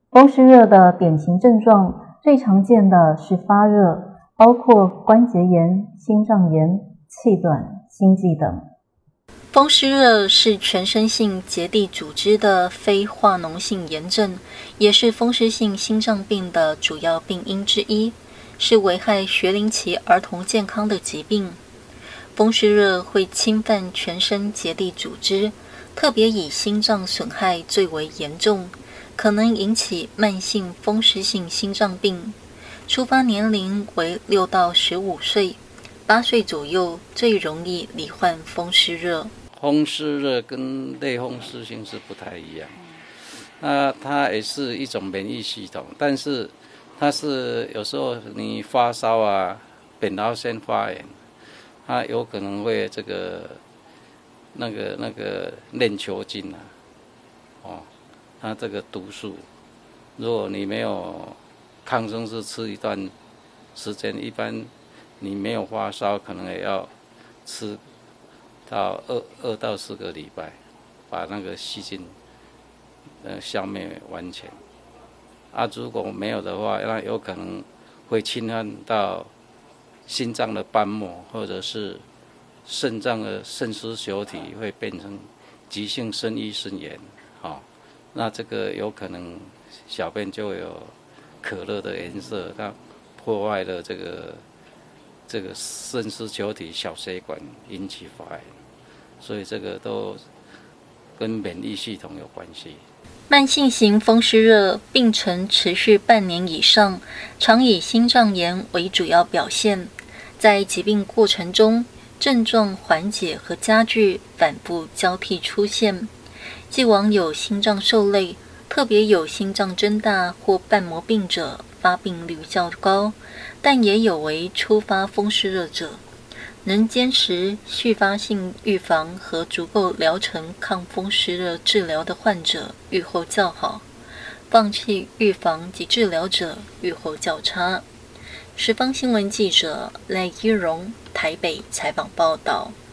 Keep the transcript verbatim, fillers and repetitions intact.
风湿热的典型症状最常见的是发热，包括关节炎、心脏炎、气短、心悸等。 风湿热是全身性结缔组织的非化脓性炎症，也是风湿性心脏病的主要病因之一，是危害学龄期儿童健康的疾病。风湿热会侵犯全身结缔组织，特别以心脏损害最为严重，可能引起慢性风湿性心脏病。出发年龄为六到十五岁，八岁左右最容易罹患风湿热。 风湿热跟类风湿性是不太一样，那它也是一种免疫系统，但是它是有时候你发烧啊、扁桃腺发炎，它有可能会这个那个那个链球菌啊，哦，它这个毒素，如果你没有抗生素吃一段时间，一般你没有发烧，可能也要吃到二二到四个礼拜，把那个细菌呃消灭完全。啊，如果没有的话，那有可能会侵犯到心脏的瓣膜，或者是肾脏的肾丝球体，会变成急性肾盂肾炎。好、哦，那这个有可能小便就有可乐的颜色，它破坏了这个这个肾丝球体小血管，引起发炎。所以这个都跟免疫系统有关系。 慢性型风湿热病程持续半年以上，常以心脏炎为主要表现。在疾病过程中，症状缓解和加剧反复交替出现，既往有心脏受累，特别有心脏增大或瓣膜病者发病率较高，但也有为初发风湿热者。能坚持续发性预防和足够疗程抗风湿热治疗的患者预后较好，放弃预防及治疗者预后较差。十方新闻记者赖依荣台北采访报道。